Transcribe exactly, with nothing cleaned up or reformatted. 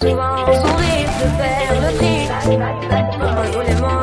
Souvent, sourire de faire le tri. Moi, je voulais m'en